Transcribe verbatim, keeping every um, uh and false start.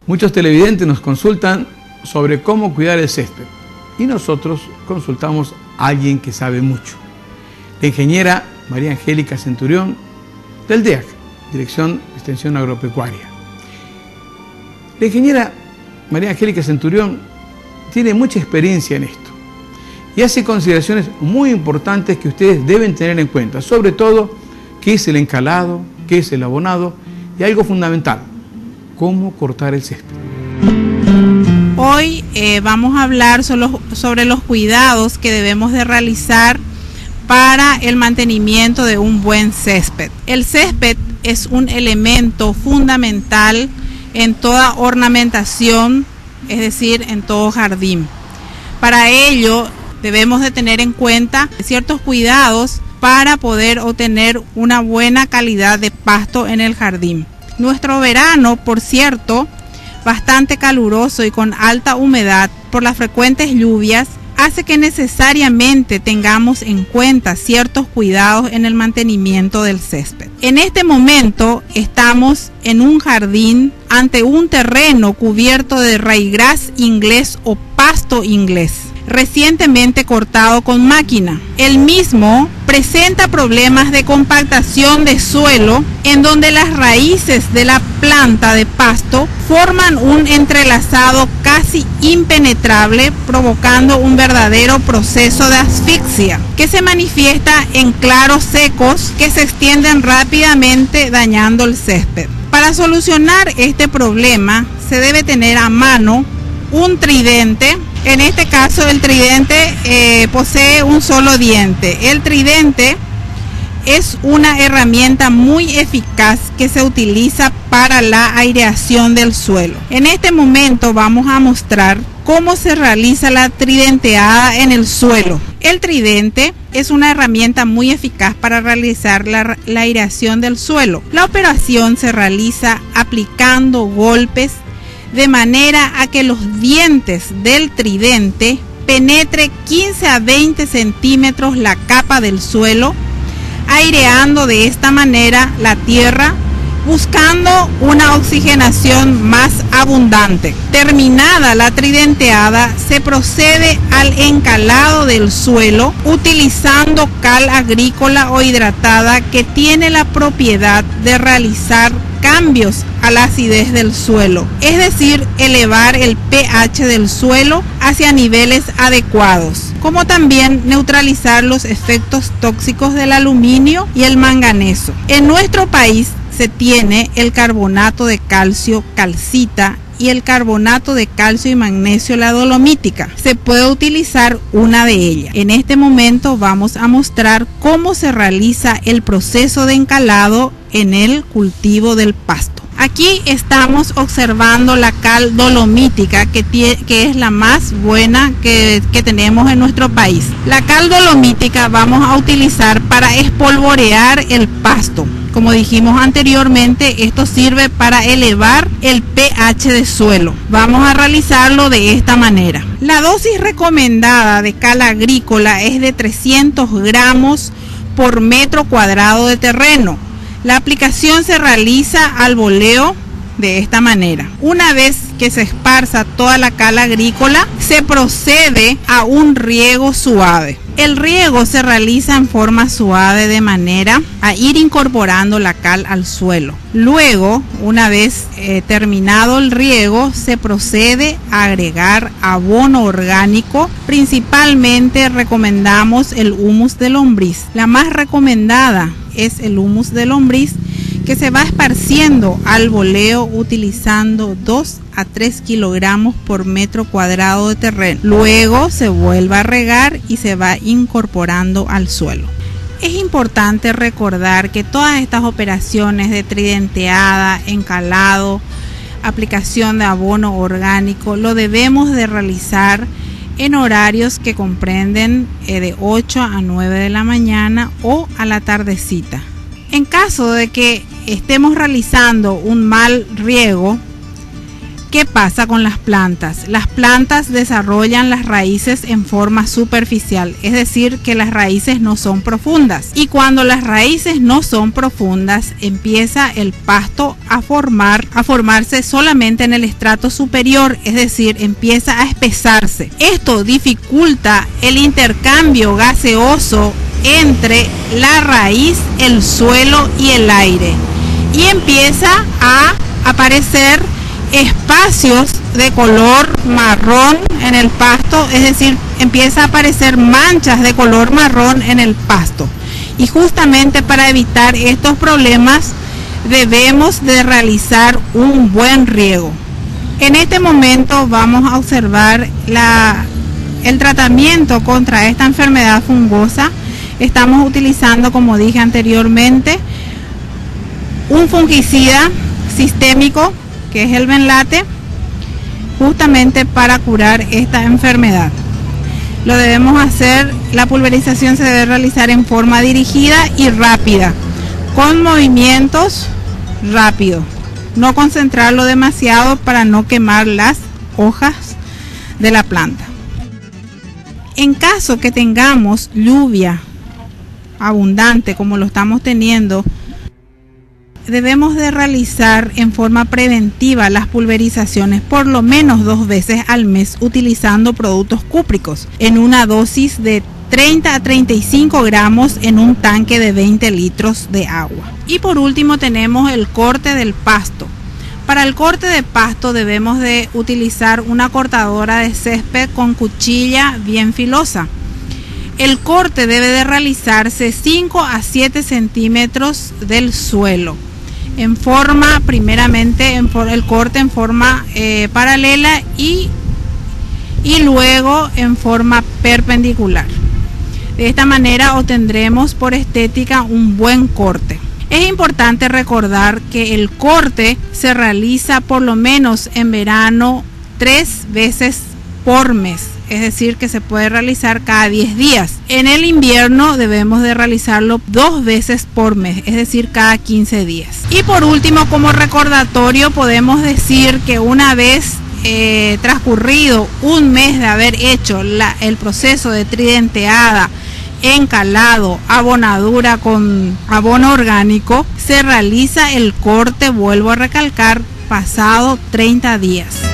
Muchos televidentes nos consultan sobre cómo cuidar el césped y nosotros consultamos a alguien que sabe mucho. La ingeniera María Angélica Centurión del D E A C, Dirección de Extensión Agropecuaria. La ingeniera María Angélica Centurión tiene mucha experiencia en esto y hace consideraciones muy importantes que ustedes deben tener en cuenta, sobre todo qué es el encalado, qué es el abonado y algo fundamental, cómo cortar el césped. Hoy eh, vamos a hablar solo sobre los cuidados que debemos de realizar para el mantenimiento de un buen césped. El césped es un elemento fundamental en toda ornamentación, es decir, en todo jardín. Para ello debemos de tener en cuenta ciertos cuidados para poder obtener una buena calidad de pasto en el jardín. Nuestro verano, por cierto, bastante caluroso y con alta humedad por las frecuentes lluvias, hace que necesariamente tengamos en cuenta ciertos cuidados en el mantenimiento del césped. En este momento estamos en un jardín ante un terreno cubierto de ryegrass inglés o pasto inglés, recientemente cortado con máquina. El mismo presenta problemas de compactación de suelo en donde las raíces de la planta de pasto forman un entrelazado casi impenetrable, provocando un verdadero proceso de asfixia que se manifiesta en claros secos que se extienden rápidamente dañando el césped. Para solucionar este problema se debe tener a mano un tridente. En este caso el tridente eh, posee un solo diente. El tridente es una herramienta muy eficaz que se utiliza para la aireación del suelo. En este momento vamos a mostrar cómo se realiza la tridenteada en el suelo. El tridente es una herramienta muy eficaz para realizar la, la aireación del suelo. La operación se realiza aplicando golpes de manera a que los dientes del tridente penetre quince a veinte centímetros la capa del suelo, aireando de esta manera la tierra, buscando una oxigenación más abundante. Terminada la tridenteada, se procede al encalado del suelo utilizando cal agrícola o hidratada que tiene la propiedad de realizar cambios a la acidez del suelo, es decir, elevar el pH del suelo hacia niveles adecuados, como también neutralizar los efectos tóxicos del aluminio y el manganeso. En nuestro país se tiene el carbonato de calcio, calcita, y el carbonato de calcio y magnesio, la dolomítica. Se puede utilizar una de ellas. En este momento vamos a mostrar cómo se realiza el proceso de encalado en el cultivo del pasto. Aquí estamos observando la cal dolomítica, que, tiene, que es la más buena que, que tenemos en nuestro país. La cal dolomítica vamos a utilizar para espolvorear el pasto. Como dijimos anteriormente, esto sirve para elevar el pH del suelo. Vamos a realizarlo de esta manera. La dosis recomendada de cal agrícola es de trescientos gramos por metro cuadrado de terreno. La aplicación se realiza al boleo de esta manera. Una vez que se esparza toda la cal agrícola, se procede a un riego suave. El riego se realiza en forma suave de manera a ir incorporando la cal al suelo. Luego, una vez eh, terminado el riego, se procede a agregar abono orgánico. Principalmente recomendamos el humus de lombriz. La más recomendada es el humus de lombriz, que se va esparciendo al boleo utilizando dos a tres kilogramos por metro cuadrado de terreno. Luego se vuelve a regar y se va incorporando al suelo. Es importante recordar que todas estas operaciones de tridenteada, encalado, aplicación de abono orgánico, lo debemos de realizar en horarios que comprenden eh, de ocho a nueve de la mañana o a la tardecita. En caso de que estemos realizando un mal riego, ¿Qué pasa con las plantas? Las plantas desarrollan las raíces en forma superficial, es decir, que las raíces no son profundas. Y cuando las raíces no son profundas, empieza el pasto a formar, a formarse solamente en el estrato superior, es decir, empieza a espesarse. Esto dificulta el intercambio gaseoso entre la raíz, el suelo y el aire. Y empieza a aparecer espacios de color marrón en el pasto, es decir, empieza a aparecer manchas de color marrón en el pasto. Y justamente para evitar estos problemas debemos de realizar un buen riego. En este momento vamos a observar la, el tratamiento contra esta enfermedad fungosa. Estamos utilizando, como dije anteriormente, un fungicida sistémico que es el Benlate, justamente para curar esta enfermedad. Lo debemos hacer, la pulverización se debe realizar en forma dirigida y rápida, con movimientos rápidos, no concentrarlo demasiado para no quemar las hojas de la planta. En caso que tengamos lluvia abundante como lo estamos teniendo, debemos de realizar en forma preventiva las pulverizaciones por lo menos dos veces al mes utilizando productos cúpricos en una dosis de treinta a treinta y cinco gramos en un tanque de veinte litros de agua. Y por último tenemos el corte del pasto. Para el corte de pasto debemos de utilizar una cortadora de césped con cuchilla bien filosa. El corte debe de realizarse cinco a siete centímetros del suelo, en forma, primeramente en for, el corte en forma eh, paralela y, y luego en forma perpendicular. De esta manera obtendremos por estética un buen corte. Es importante recordar que el corte se realiza por lo menos en verano tres veces por mes, es decir, que se puede realizar cada diez días. En el invierno debemos de realizarlo dos veces por mes, es decir, cada quince días. Y por último, como recordatorio, podemos decir que una vez eh, transcurrido un mes de haber hecho la, el proceso de tridenteada, encalado, abonadura con abono orgánico, se realiza el corte, vuelvo a recalcar, pasado treinta días.